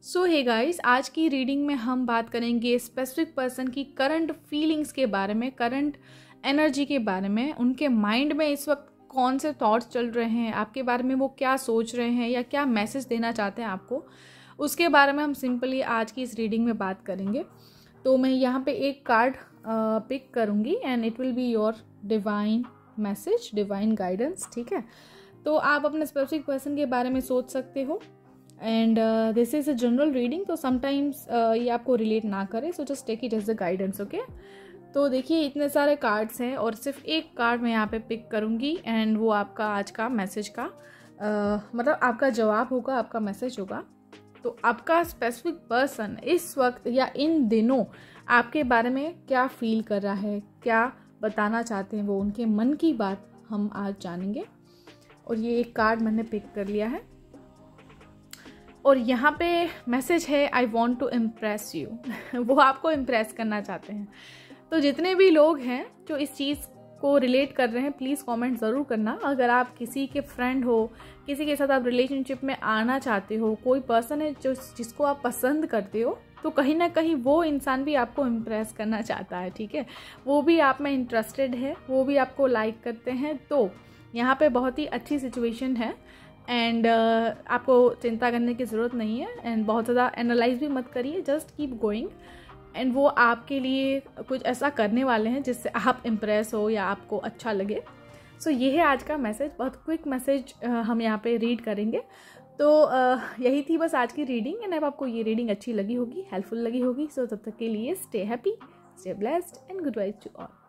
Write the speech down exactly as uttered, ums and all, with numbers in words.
सो hey guys, आज की reading में हम बात करेंगे स्पेसिफिक पर्सन की करंट फीलिंग्स के बारे में, करंट एनर्जी के बारे में। उनके माइंड में इस वक्त कौन से थॉट्स चल रहे हैं, आपके बारे में वो क्या सोच रहे हैं या क्या मैसेज देना चाहते हैं आपको, उसके बारे में हम सिंपली आज की इस रीडिंग में बात करेंगे। तो मैं यहाँ पे एक कार्ड पिक करूँगी and it will be your divine message, divine guidance. ठीक है, तो आप अपने स्पेसिफिक पर्सन के बारे में सोच सकते हो and this is a general reading, तो समटाइम्स uh, ये आपको रिलेट ना करे, so just take it as the guidance. Okay, तो देखिए इतने सारे कार्ड्स हैं और सिर्फ एक कार्ड मैं यहाँ पे पिक करूँगी एंड वो आपका आज का मैसेज का uh, मतलब आपका जवाब होगा, आपका मैसेज होगा। तो आपका स्पेसिफिक पर्सन इस वक्त या इन दिनों आपके बारे में क्या फील कर रहा है, क्या बताना चाहते हैं, वो उनके मन की बात हम आज जानेंगे। और ये एक कार्ड मैंने पिक कर लिया है और यहाँ पे मैसेज है, I want to impress you. वो आपको इम्प्रेस करना चाहते हैं। तो जितने भी लोग हैं जो इस चीज़ को रिलेट कर रहे हैं, प्लीज़ कमेंट ज़रूर करना। अगर आप किसी के फ्रेंड हो, किसी के साथ आप रिलेशनशिप में आना चाहते हो, कोई पर्सन है जो जिसको आप पसंद करते हो, तो कहीं ना कहीं वो इंसान भी आपको इम्प्रेस करना चाहता है। ठीक है, वो भी आप में इंटरेस्टेड है, वो भी आपको लाइक करते हैं। तो यहाँ पे बहुत ही अच्छी सिचुएशन है एंड uh, आपको चिंता करने की ज़रूरत नहीं है एंड बहुत ज़्यादा एनालाइज भी मत करिए, जस्ट कीप गोइंग। एंड वो आपके लिए कुछ ऐसा करने वाले हैं जिससे आप इम्प्रेस हो या आपको अच्छा लगे। सो so, ये है आज का मैसेज, बहुत क्विक मैसेज uh, हम यहाँ पे रीड करेंगे। तो uh, यही थी बस आज की रीडिंग एंड अब आपको ये रीडिंग अच्छी लगी होगी, हेल्पफुल लगी होगी। सो so, तब तक के लिए stay happy, stay blessed and good wise to all.